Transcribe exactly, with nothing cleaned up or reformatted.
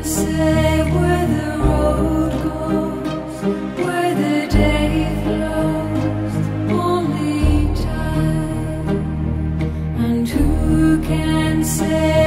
say where the road goes, where the day flows? Only time. And who can say